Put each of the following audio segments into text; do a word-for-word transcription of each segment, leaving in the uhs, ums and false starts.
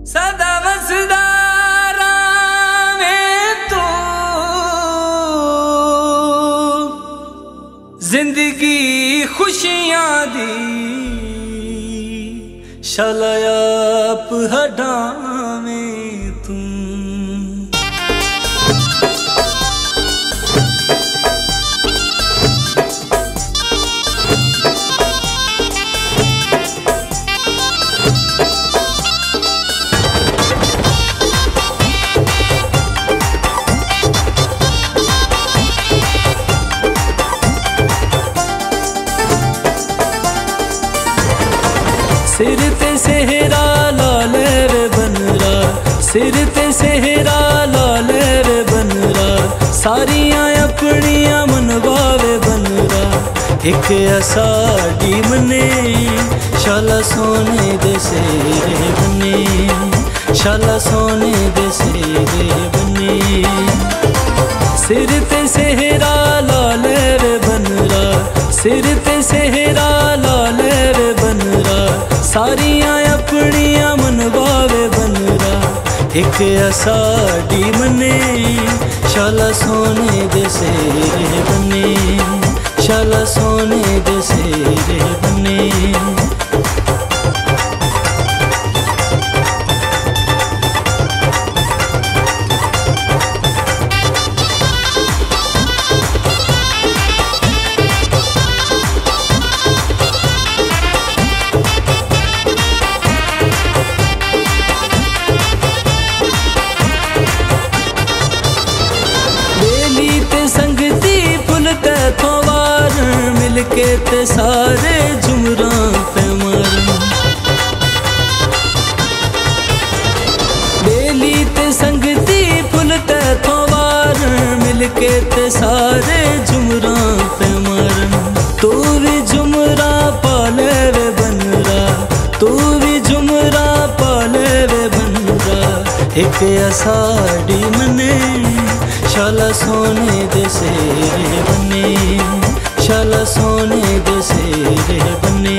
सदा वसदा में तू जिंदगी खुशियां दी शलयाप हटावे तू। सिर ते सेहरा लाले वे बनरा, सिर ते सेहरा लाले वे बनरा, सारियां अपनियां मनवावे बनरा। एक असाडी मने शाला सोने दे सेरे बने, शाला सोने दे सेरे बने। सिर ते सेहरा लाले वे बनरा, सिर ते सेहरा लाले वे बनरा, सारियां अपनियां मनवावे बनरा। एक असाडी मने शाला सोने दे सेरे बने, शाला सोने दे सेरे बने। मिलके ते सारे झुमरां पे मरन, बेली ते संगती फुल ते थोवार। मिलके ते सारे झुमरां पे मरन। तू भी झुमरा पाले वे बनरा, तू भी झुमरा पाले वे बनरा। एक असाडी मने शाला सोने दे सेरे बने, शाला सोने दे सेरे बने।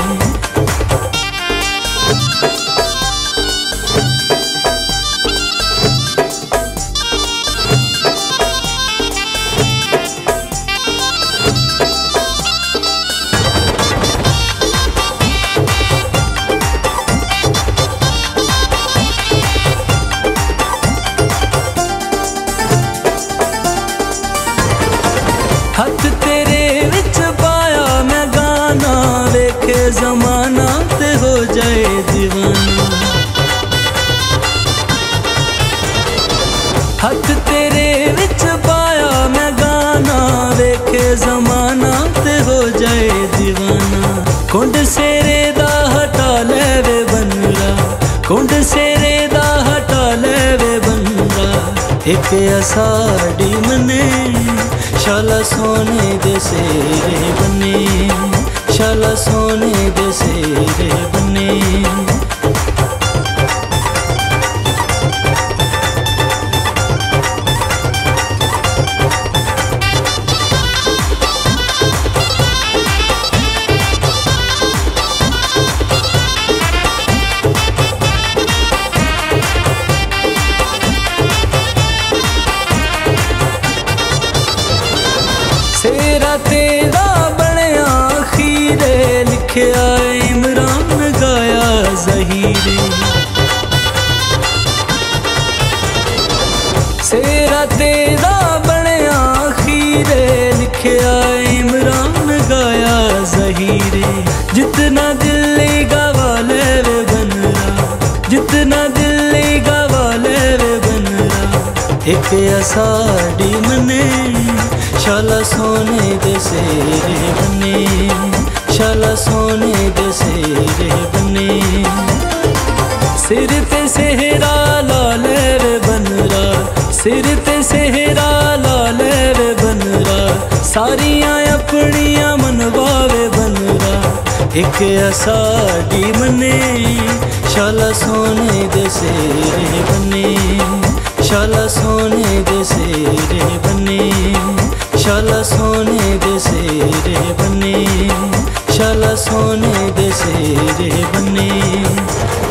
हथ तेरे विच पाया मैं गाना, वेखे जमाना ते हो जाए दीवाना। हथ तेरे विच पाया मैं गाना, वेखे जमाना ते हो जाए दीवाना। कुंड सेरे दा हटा ले वे बनरा, कुंड सेरे दा हटा ले वे बनरा। एक असाडी मने शाला सोने दे सेरे बने, शाला सोने दे सेरे बने। सेरा तेरा बनया खीरे, लिखया इमरान गाया ज़हीरे। सेरा तेरा बनया खीरे, लिखया इमरान गाया ज़हीरे। जितना दिल गवा ले वे बनरा, जितना दिल गवा ले वे बनरा। एक असाडी मने शाला सोने दे सेरे बने, शाला सोने दे सेरे बने। सिर ते सेहरा लाले वे बनरा, सिर ते सेहरा लाले वे बनरा, सारियां अपनियां मनवावे बनरा। एक असाडी मने शाला सोने दे सेरे बने, शाला सोने दे सेरे बने, शाला सोने दे सेरे बने, शाला सोने दे सेरे बने।